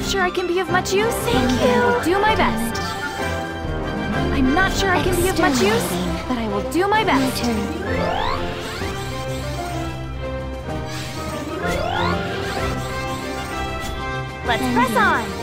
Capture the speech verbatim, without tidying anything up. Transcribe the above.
not sure I can be of much use. Thank you. I will do my best. I'm not sure I can be of much use, but I will do my best. My turn. Let's press on.